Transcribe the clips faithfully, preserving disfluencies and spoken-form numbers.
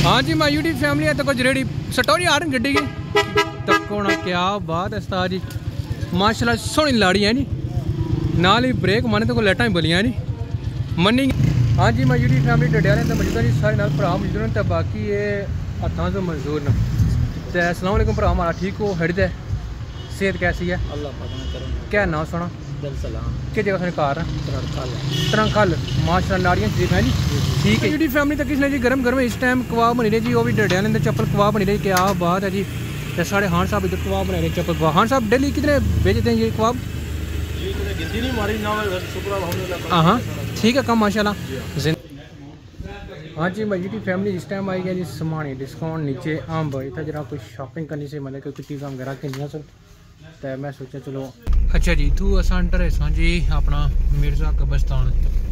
हाँ जी मैं यूट्यूब फैमिली है तो कुछ रेडी स्टोरी आ रही गड्डी की तको ना क्या बात है उस्ताद जी माशाल्लाह सोहनी लाड़ी है जी नाल ही ब्रेक माने तो लाइटा ही बलियां जी मनी। हाँ जी मैं यूट्यूब फैमिली डडियाले तो मौजूद जी सारे नाल भरा मौजूद हैं तो बाकी ये हत्थों से मंजूर न तो अस्सलाम वालेकुम भरा हमारा ठीक हो हट है सेहत कैसी है अल्लाह क्या नाम सुना कि जगह सुन कार तरंखल माशाल्लाह नाड़ियाँ ठीक है जी ठीक है यूट्यूब फैमिली तक किसने जी गर्म गर्म इस टाइम कबाब बनी रहे जी वो भी डडियाले अंदर चप्पल कबाब बनी रही क्या बात है जी। तो साढ़े हान साहब इधर कबाब बना रहे चप्पल कबाब हान साहब डेली कितने बेचते हैं ये कबाब? हाँ ठीक है कम माशाल्लाह। हाँ जी मैं यूट्यूब फैमिली इस टाइम आई गया जी समानी डिस्काउंट नीचे अम्ब इतना जरा कुछ शॉपिंग करनी से मतलब कुछ चीज़ा वगैरह किनिया सर तो मैं सोचा चलो अच्छा जी तू असा अंटर है जी अपना मिर्ज़ा कब्रिस्तान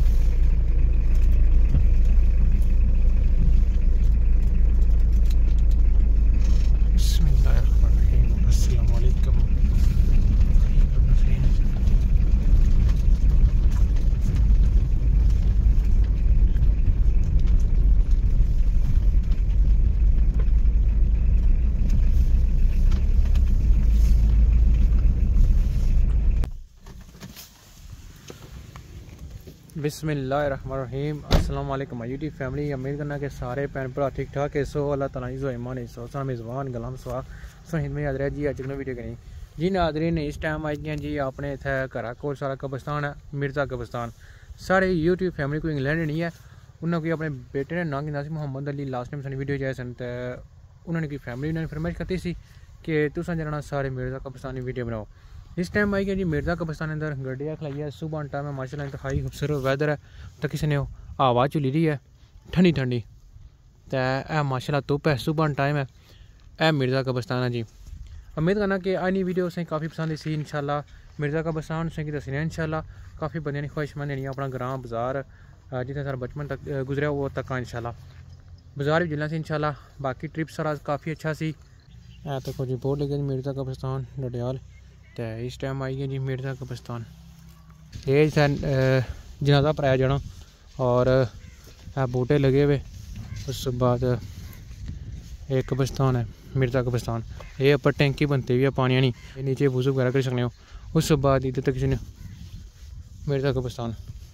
बिस्मिल्लाहिर्रहमानिर्रहीम अस्सलाम वालेकुम यूट्यूब फैमिली उम्मीद करना कि सारे भैन भरा ठीक ठाक है सो अल्लाह ताला इज़्ज़ो ईमान सो सा मेज़बान गलाम सवा सो हिंद में याद रहा जी अज वीडियो करी जी नादरीन इस टाइम आई गया जी अपने इतने घर कोल सारा कब्रिस्तान है मिर्ज़ा कब्रिस्तान सारे यूट्यूब फैमिली कोई इंग्लैंड नहीं है उन्होंने कोई अपने बेटे ने नाम गिना मुहम्मद अली लास्ट टाइम सानी वीडियो जाए सन तो उन्होंने कोई फैमिली उन्होंने फरमाइश करती सी कि तुसा जना सारे मिर्ज़ा कब्रिस्तान की वीडियो बनाओ। इस टाइम आई गया जी मिर्ज़ा कब्रिस्तान अंदर गड्डिया खलाई है सुबह टाइम है माशाल्लाह इंतहाई खूबसूरत वैदर है तो किसी ने हवा चुली रही है ठंडी ठंडी तो यह माशाल्लाह धुप है सुबह टाइम है यह मिर्ज़ा कब्रिस्तान है जी। उम्मीद करना कि आनी वीडियो असें काफ़ी पसंद सी इंशाल्लाह मिर्ज़ा कब्रिस्तान असें दसने इंशाल्लाह काफ़ी बंदे ने ख्वाहिशमंद देनी अपना ग्रां बाजार जितने सारा बचपन तक गुजरा वो तक इंशाल्लाह बाजार भी जिलना सी इंशाल्लाह। बाकी ट्रिप सारा काफ़ी अच्छा सी तो कुछ बोर्ड लगे मिर्ज़ा कब्रिस्तान डडियाल तो इस टाइम आई गया जी मिर्ज़ा कब्रिस्तान ये जनाजा भराया जाना और बूटे लगे हुए उस बाद एक कब्रिस्तान है मिर्ज़ा कब्रिस्तान ये ऊपर टैंकी बनती हुई है पानी नहीं नीचे वज़ू वगैरह कर सकते हो उस बाद इधर तक किसी ने मिर्ज़ा कब्रिस्तान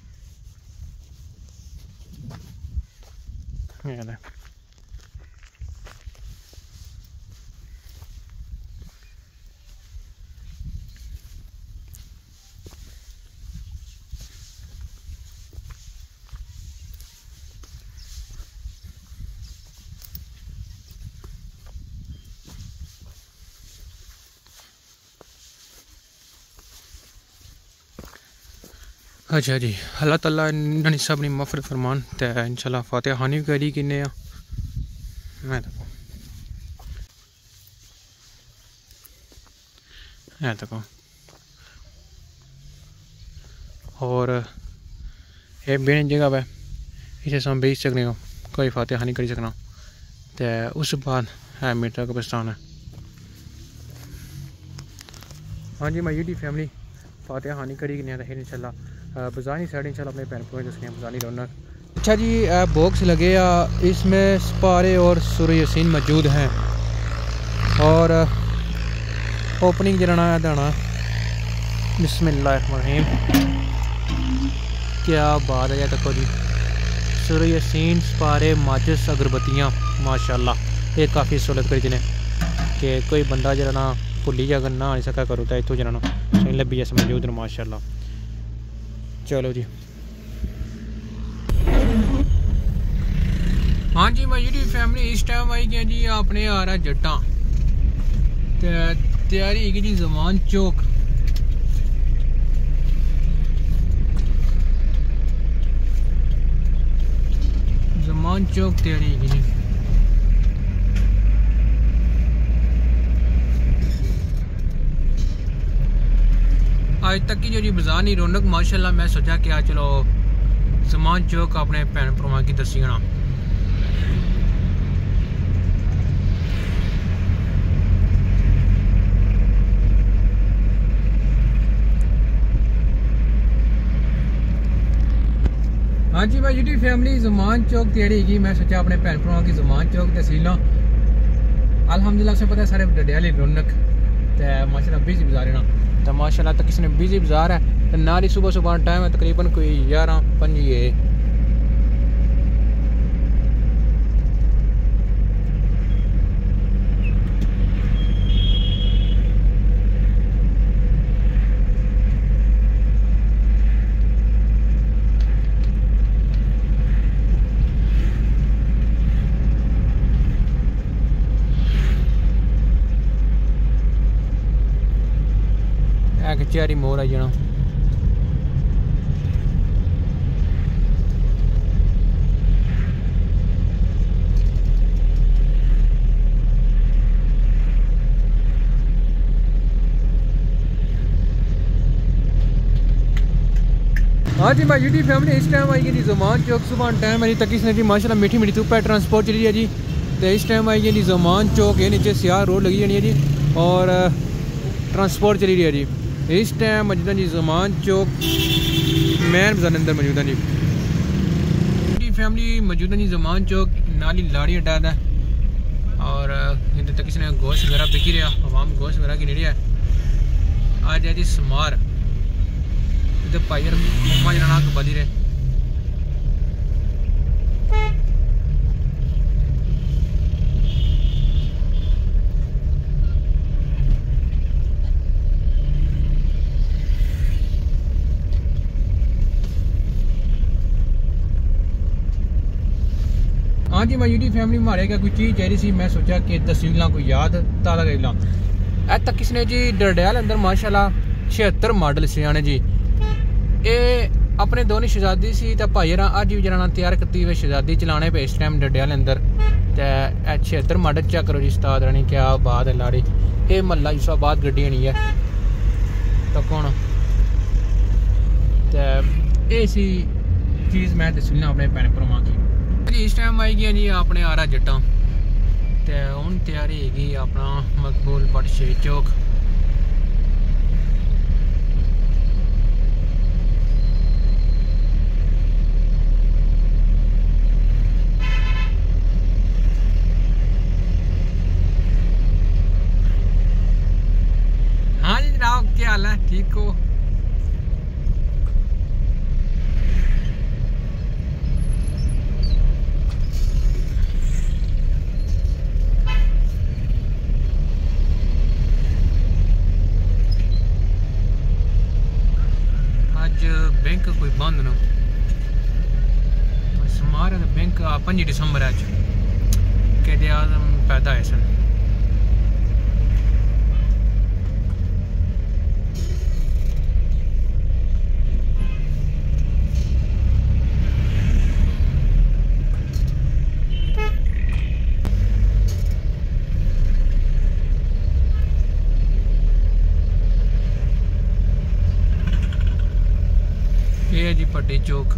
अच्छा जी अल्लाह ताला इन्होंने सब अपनी मफरत फरमान तो इंशाल्लाह फातिहा खानी भी करी किन्ने मैं देखो है देखो और ये बेन जगह है इसे सब बेच सकने हो कोई फातिहा खानी करी सकना तो उस बाद है मिर्ज़ा कब्रिस्तान है। हाँ जी मैं यूट्यूब फैमिली फातिहा खानी करी किन्ने तो फिर इंशाल्लाह बाज़ानी साइड इंशाल्लाह अपने पैन पर दसने बाज़ानी रौनक। अच्छा जी बॉक्स लगे आ इसमें सपारे और सूरह यासीन मौजूद हैं और ओपनिंग जराना है दाना बिस्मिल्लाहिर्रहमानिर्रहीम क्या बात है तको जी सूरह यासीन सपारे माचिस अगरबत्तियाँ माशाल्लाह ये काफ़ी सहूलत करी जिन्हें कि कोई बंदा जरा भुली जाकर ना आ सका करो तो इतों जरा सही लब्भी जैसे मौजूद है माशाल्लाह। चलो जी हाँ जी मैं यूट्यूब फैमिली इस टाइम आई गया जी अपने आ रहा जट्टा तैयारी है जी जमान चौक जमान चौक तैयारी है जी आज तक की जो जी बाज़ार रौनक माशाल्लाह मैं सोचा कि आज चलो जमान चौक अपने भैन भरावां की दसी आना। हाँ जी भाई यूट्यूब फैमिली जुमान चौक तैयारी की मैं सोचा अपने भैन भरावां की जुमान चौक तहसीलों अल्हम्दुलिल्लाह से पता है सारे डडियाली रौनक तो माशाल्लाह बिजी बाजार है ना तो माशाल्लाह तक किसी ने बिजी बाजार है तो नाल ही सुबह सुबह टाइम है तकरीबन कोई ग्यारह पंजी है। कचहरी मोड़ आई जाना हाँ जी भाई यूट्यूब फैमिली इस टाइम आई गई जुमान चौक सुबह टाइम है तक इसने जी माशाल्लाह मीठी मीठी धूप है ट्रांसपोर्ट चली है जी तो इस टाइम आई गई जुमान चौक है नीचे सियाह रोड लगी जानी है जी और ट्रांसपोर्ट चली रही है जी इस टाइम मौजूदा जी जुमान चौक मैन बाजार अंदर मौजूदा जी फैमिली मौजूदा जी जुमान चौक नाली लाड़ी अड्डा है और इधर तक इसने गोश्त वगैरह बिकी रहा आवाम गोश्त वगैरह की नहीं रहा आज है जी समार इधर पाइर मम्मा जना बदी रहे हाँ जी मैं यूट्यूब फैमिली मारे का कोई चीज़ चाहिए सी मैं सोचा कि तस्वीर कोई याद ताज़ा कर ला ए तक किसने जी डरडैल अंदर माशाल्लाह छिहत्तर मॉडल से आने जी ये अपने दोनों शहजादी सी तो भाई अज भी जना तैयार करती हुई शहजादी चलाने पे इस टाइम डरडैल अंदर तो छिहत्तर मॉडल चेक करो जी उस्ताद रानी क्या बात है लाड़ी ये महला यूसुफाबाद गड्डी आनी है तो कौन तो ये सी चीज़ मैं तस्वीर अपने भैन भरावां की इस टाइम आई गया जी अपने आरा जट्टा तो हूँ तैयारी हैगी अपना मकबूल बट शे चौक हाँ जी जनाब क्या हाल है ठीक हो बैंक कोई बंद ना समार बैंक पंजी दिसंबर अज कैद आजम पैदा है सन ये है जी पट्टी चौक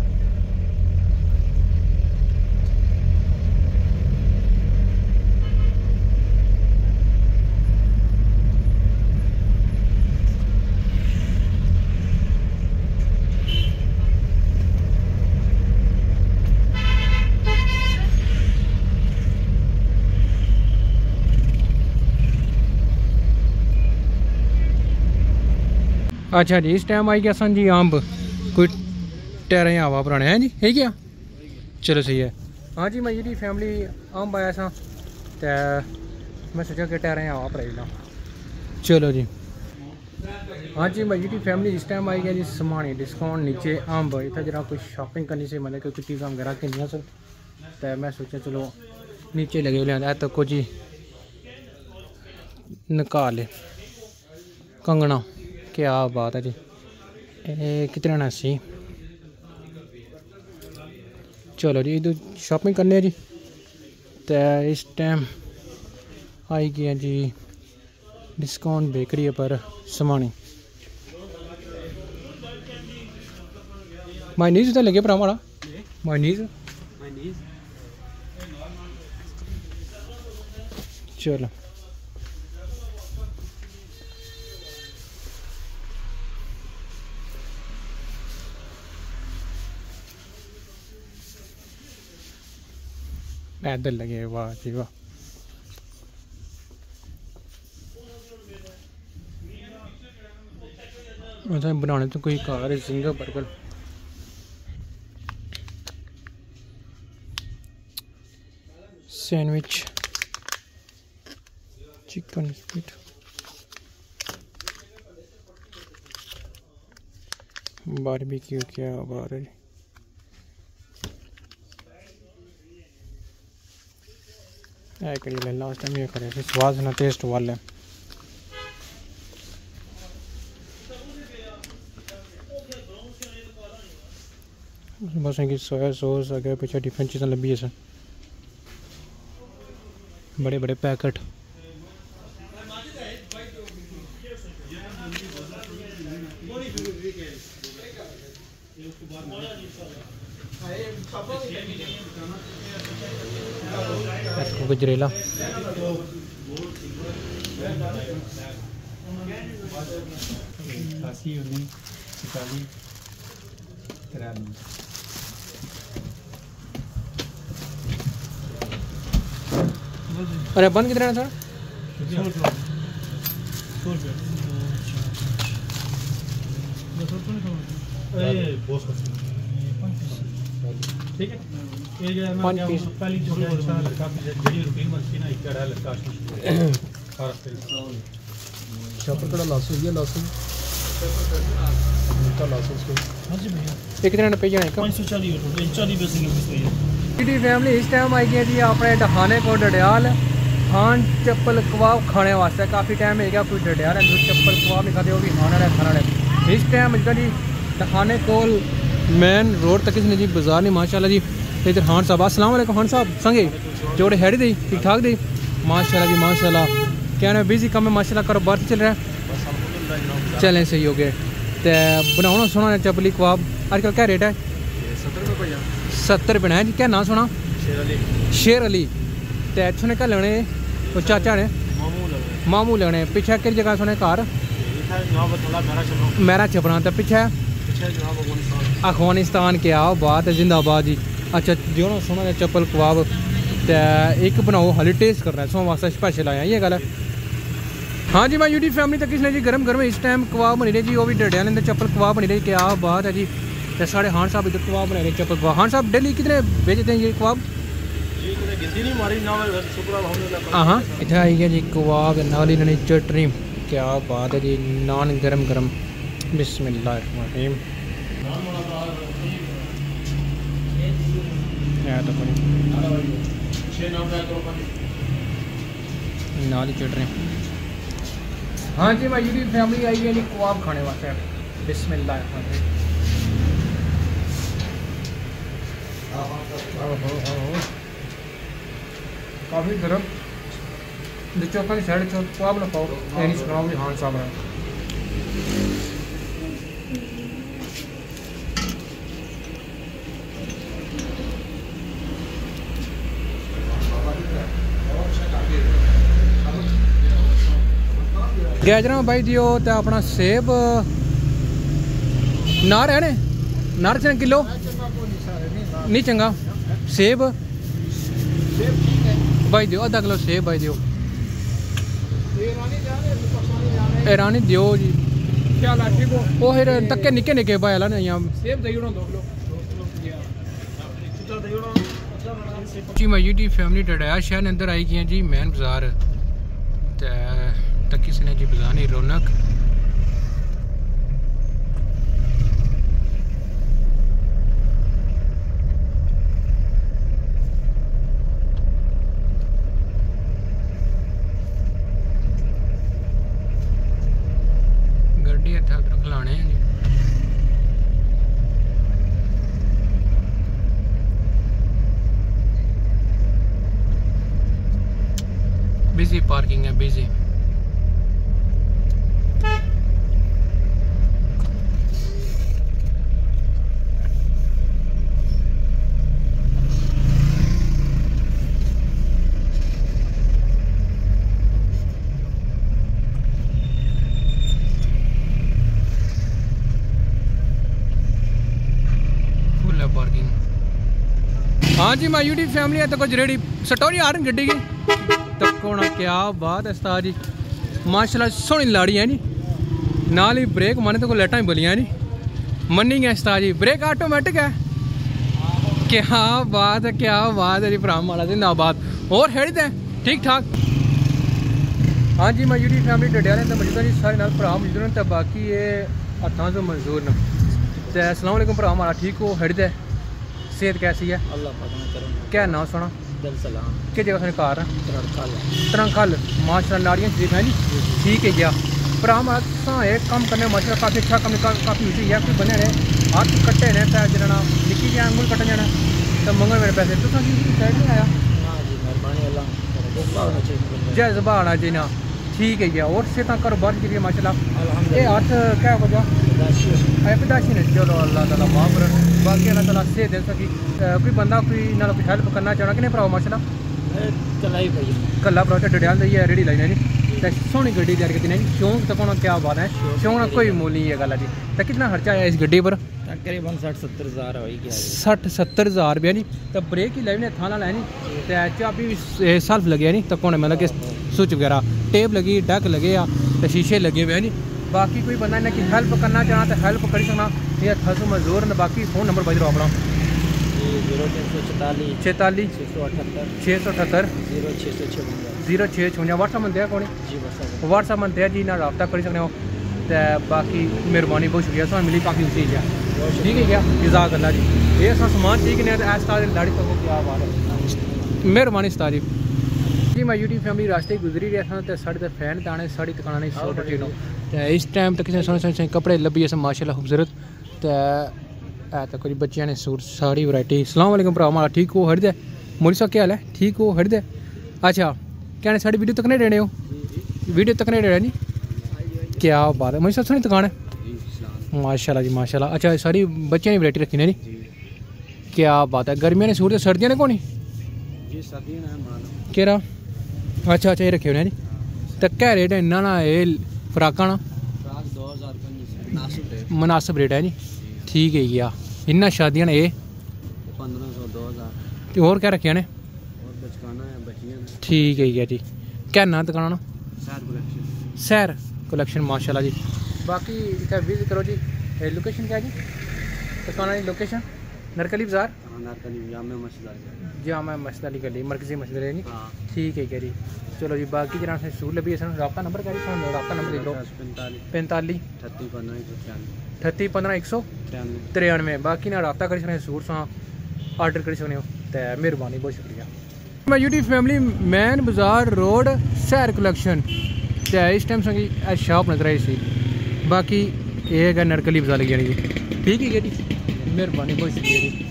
अच्छा जी इस टाइम आई गया सन जी अंब कोई टायर हवा पुराने हैं जी है क्या चलो सही है। हाँ जी मैं जी फैमिली अंब आया सा तो मैं सोचा कि टायर हवा भराई ला चलो जी। हाँ जी मैं जी फैमिली इस टाइम आई गया जी समानी डिस्काउंट नीचे अंब इतना जरा कोई शॉपिंग करनी से मतलब कोई चीज़ा वगैरह किनिया सर तो मैं सोचा चलो नीचे लगे लिया तो कुछ ही निकाल कंगना क्या बात है जी ए, कितने ना सी चलो जी इधर शॉपिंग करने जी तो इस टाइम आई गया जी डिस्काउंट बेकरी पर समानी मायनीज तो लगे भरा माड़ा मायनीज चलो पैदल लगे, वाह जी वाह। अच्छा बनाने तो कोई कार है, single burger sandwich chicken speed barbecue क्या बात है। लास्ट टाइम ये करे स्वाद ना टेस्ट वाले बस इनकी सोया सॉस आगे पीछे डिफरेंट चीज़ें लगी है सर, बड़े बड़े पैकेट। गजरेला अरे बंद कितना है सर? ठीक है पाँच पीस कड़ा लासो ये लासो एक दिन पे जाने का फैमिली इस टाइम आई गई जी अपने डहाने को डडियाल खान चप्पल कबाब खाने वास्ते। काफ़ी टाइम है क्या कोई डडियाल है चप्पल कबाब नहीं खाते, वो भी खाने वाले खाने वाले इस टाइम जी डहाने को मेन रोड तक इसने जी बाजार नहीं माशाल्लाह जी। इधर खान साहब अस्सलाम वालेकुम खान साहब संगे जोड़े हैडी दी ठीक ठाक दी माशाल्लाह जी माशाल्लाह। क्या ना बिजी कम है माशाल्लाह, कारोबार चल रहा है चलें सही हो गए। तो बनाना सोना चपली कबाब आजकल क्या रेट है? सत्तर रुपये है जी। क्या नाम सुना? शेर अली। तो इतों ने क्या लेने वो चाचा ने मामू लेने पिछे कि जगह सुने घर मेरा छपना तो पिछे अफगानिस्तान के आओ बात है जिंदाबाद जी। अच्छा जो ना सोना चप्पल कबाब तो एक बनाओ हाली टेस्ट करना है सो वास्ते स्पेशल आया ये गल है। हाँ जी मैं यूट्यूब फैमिली तक इसने जी गर्म गर्म इस टाइम कबाब बनी रहे जी, वो भी डडियाल अंदर चप्पल कबाब बनी रही। क्या बात है जी। तो साढ़े खान साहब इधर कबाब बना रहे चप्पल कबाब। खान साहब डेली कितने बेचते हैं ये कबाब? हाँ इतना आई गया जी कबाब नाली नाली चटनी। क्या बात है जी, नान गरम गरम बिस्मिल्लाहिर्रहमानिर्रहीम। नाली चटनी। हाँ जी मैं यूट्यूब फैमिली आई है जी कबाब खाने वास्ते बिस्मिल्लाहिर्रहमानिर्रहीम। काफ़ी गर्म चौका साइड कबाब ना पाओ नहीं सुनाओ भी हाँ साहब है। गैजरा भाई दियो तो अपना सेब नार है ने नार से किलो नहीं चंगा सेब भाई दियो आधा किलो सेब भाई दियो ईरानी दियो जी। क्या वो फिर तक्के निक्के निक्के भाई ला सेब दो किलो जी। मैं यूट्यूब फैमिली डडाया शहर अंदर आई गई जी मैन बाजार तक किसी ने जी बाजार नहीं रौनक। गड्डी इतना उधर खिलाने हैं जी। बिजी पार्किंग है बिजी। हाँ हाँ जी मैं यूट्यूब फैमिली है तो कुछ रेडी स्टोरी आ रही गड्डी की तको ना क्या बात है उस्ताद जी माशाल्लाह सोहनी लाड़ी है नी नाल ही ब्रेक माने तो को लाइटां ही बलियां नी मन्नी है उस्ताद जी ब्रेक ऑटोमेटिक है क्या बात है क्या बात है जी भरा माला जी ना बात और हेड़ी दे ठीक ठाक। हाँ जी मैं यूट्यूब फैमिली डडियाले तो मौजूद जी सारे नाल भरा मौजूद ने तो बाकी ये हथां तो मंजूर न तो अस्सलाम वालेकुम भरा माला ठीक हो हेड़ी दे सेहत कैसी है अल्लाह पाक क्या नाम सुना दिल सलाम कि जगह सुने कार है तरखल तरखल माशाल्लाह लाड़ियाँ ठीक है जी ठीक है गया पर हम एक कम करने माशाल्लाह काफ़ी अच्छा कम काफ़ी हुई है कोई बने ने हाथ कट्टे ने पैसे जना निक्की जी अंगुल कट्टन जाना तो मंगल मेरे पैसे तो साइड नहीं आया हाँ जी मेहरबानी अल्लाह जय जबा आना जी ना ठीक है गया और सेहत कारोबार के लिए माशाल्लाह ये हाथ क्या हो गया पैदाशी ने चलो अल्लाह ताला माफ कर बाकी अल्लाह ताला से दे सकी कोई बंदा कोई ना कोई हेल्प करना चाहना कि नहीं भराओ माशाल्लाह कला ही भाई कला भरा डडियाल दी है रेडी लाइन है तो सोहनी गड्डी तैयार की नहीं शौक तो कोना क्या बात है शौक ना कोई मोल नहीं है गल जी तो कितना खर्चा आया इस गड्डी पर तकरीबन साठ सत्तर हज़ार होगी सठ सत्तर हज़ार रुपया नहीं तो ब्रेक ही लाइव ने थाना लाया नहीं तो चाबी भी सेल्फ लगे नहीं तो कौन मतलब कि स्विच वगैरह टेप लगी डक लगे तो शीशे लगे हुए नहीं बाकी कोई बंदा इन्हें की हेल्प करना चाहना तो हेल्प करी सकना ये थसू मजदूर ने बाकी फोन नंबर बज रहा अपना जीरो तीन सौ चौतालीस छेतालीस छः सौ अठहत्तर छः सौ अठहत्तर जीरो छः सौ छवंजा जीरो छः छवंजा व्हाट्सअप मनते हैं कौन जी बस व्हाट्सअप मनते हैं जी ना रब्ता करी सकते हो तो बाकी मेहरबानी बहुत शुक्रिया सो मिली काफ़ी चीज़ है ठीक है क्या जज़ाक अल्लाह जी ये सब समान ठीक नहीं है ऐसा लाड़ी तक क्या बात है मेहरबानी उस्ताद जी जी मैं यूट्यूब फैमिली रास्ते गुजरी रहा था तो साढ़े फैन दाने साड़ी दुकान सौ टटी नो तो इस टाइम तक सोने सोने कपड़े लभी अस माशाल्लाह खूबसूरत तो है तो कुछ बच्चियां ने सूट साड़ी वैरायटी अस्सलाम वालेकुम भरा मारा ठीक हो हट दे मोरी साहब क्या हाल है ठीक हो हट दे अच्छा क्या साड़ी वीडियो तक नहीं देने हो वीडियो तक नहीं देने नहीं क्या बात है मोरी साहब सोनी दुकान है माशाल्लाह जी माशाल्लाह अच्छा सारी बच्चियां ने वैरायटी रखी ने जी क्या बात है गर्मियों ने सूट तो सर्दियों ने कौन केरा अच्छा अच्छा ये रखे हुए हैं जी तो क्या रेट है इन्ना ना ये फ्राका ना दो हज़ार मुनासिब रेट है जी ठीक है गया इन्ना शादियां ने ये पंद्रह सौ दो हज़ार तो और क्या रखिया ने और बचकाना है बच्चियां ठीक है गया जी क्या ना दुकान सैर कलेक्शन सैर कलेक्शन माशाल्लाह जी बाकी इतना विजिट करो जी लोकेशन क्या है जी दुकान की लोकेशन नरकली बाजार जामा मस्जिद जामा मस्जिद अली गली मरकजी मस्जिद है जी हाँ ठीक है क्या जी चलो जी बाकी जरा से सूट लभी असन रब्ता नंबर क्या जी रब्ता नंबर लिख लो पैंतालीस अठत्ती पंद्रह एक सौ तिरानवे अठत्ती पंद्रह एक सौ तिरानवे तिरानवे बाकी ना रब्ता करी सकने सूट सा आर्डर करी सकने हो तो मेहरबानी बहुत शुक्रिया मैं YouTube family main Bazaar road सैर कलेक्शन तो इस टाइम संगी शॉप नजर आई सी बाकी ये है नरकली बाजार लगी जानी जी ठीक है जी मेहरबानी बहुत शुक्रिया जी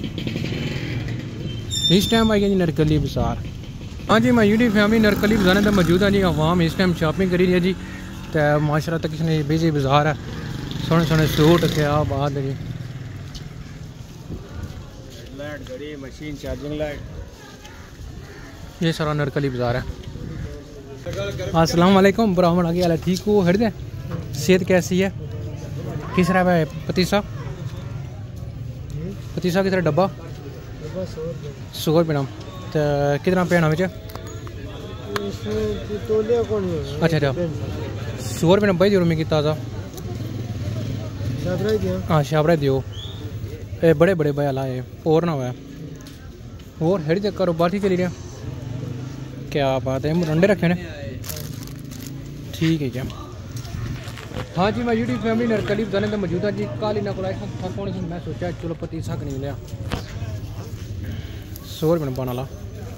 इस टाइम आई गया जी नरकली बाजार हाँ जी मैं यूट्यूब फैमिली नरकली बाजार में मौजूद हाँ जी आवाम इस टाइम शॉपिंग करी रही है जी तो माशाल्लाह तक किसने बिजी बाजार है सोने सोने सूट क्या बात है जी लाइट घड़ी मशीन चार्जिंग लाइट ये सारा नरकली बाजार है अस्सलाम वालेकुम ब्राह्मण आगे वाला ठीक हो हट दे सेहत कैसी है किस तरह है पतीसा पतीसा किस तरह डब्बा सौ रुपये नाम तो कितना पेना में अच्छा अच्छा सौ रुपये नब्बे दियो मिगी ताज़ा हाँ शाबरा दियो ए बड़े बड़े भया लाए और ना हुआ और हेड़ी तक कारोबार ठीक चली रहा क्या बात है मुरंडे रखे ने ठीक है क्या हाँ जी मैं यूट्यूब फैमिली नरकली बताने तो मौजूद जी कल इन्होंने को थकोने से मैं सोचा चलो पतीसा नहीं लिया सौ रुपये पाने वाला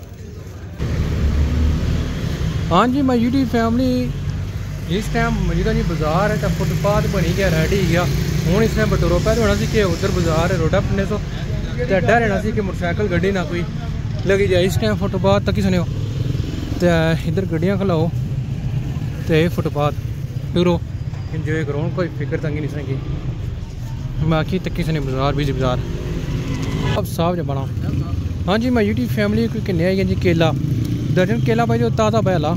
हाँ जी मैं यूट्यूब फैमिली इस टाइम मौजूदा जी बाजार है तो फुटपाथ बनी गया रेडी गया हूँ इस टाइम बटोरो पैर होना सी कि उधर बाजार है रोडा पन्ने सो तो डर रहना सी कि मोटरसाइकिल गड्डी ना कोई लगी जाए इस टाइम फुटपाथ तक सुनो तो इधर गड्डियाँ खलाओ तो ये फुटपाथ टूरो इंजॉय करो कोई फिक्र तंगी नहीं सकेगी बाकी तक सुने बाजार भी बाजार अब साफ जब बना हाँ जी मैं यूट्यूब फैमिली कोई किन्ने आई जी केला दर्जन केला भाई जो ताज़ा पहला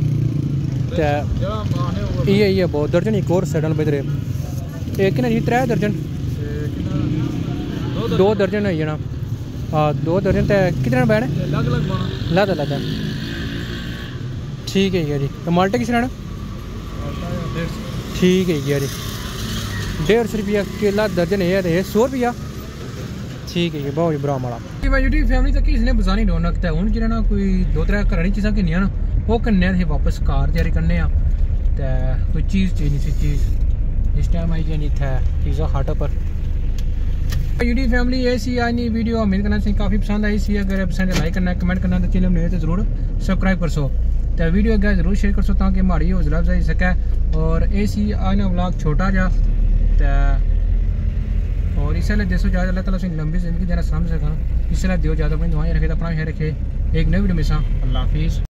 तो ये ये बहुत दर्जन एक और सैडल बजरे एक ना जी त्रै दर्जन दो दर्जन है ना हाँ दो दर्जन ते कितने बैठ अलग अलग बना लादा लादा ठीक है जी तो माल्टे किस रहना ठीक है जी डेढ़ सौ रुपया केला दर्जन है ये सौ रुपया ठीक है जी बहुत ही बुरा माड़ा मैं यूट्यूब फैमिली तक इसने बसानी रौनक है हूँ जो कोई दो त्रै घर चीज़ा किन्नियां ना वो कन्ने थे वापस कार तैयारी करने ते कोई चीज़ चाहिए सी चीज़ इस टाइम आई जानी इतने पिज़्ज़ा हट पर यूट्यूब फैमिली ये सी आज नी वीडियो उम्मीद करना सी काफ़ी पसंद आई सी अगर पसंद लाइक करना कमेंट करना तो चैनल में तो जरूर सब्सक्राइब कर सो तो वीडियो अगर जरूर शेयर कर सो ताकि हमारी हौसला अफजाई सके और ए सी आज ना व्लॉग छोटा जा और इसलिए देसो ज़्यादा अल्लाह ताला से लंबी ज़िंदगी देना समझ सका इसलिए दियो ज़्यादा अपनी दुआएं रखे तो अपना ख्याल रखे एक नई वीडियो में सा अल्लाह हाफिज़।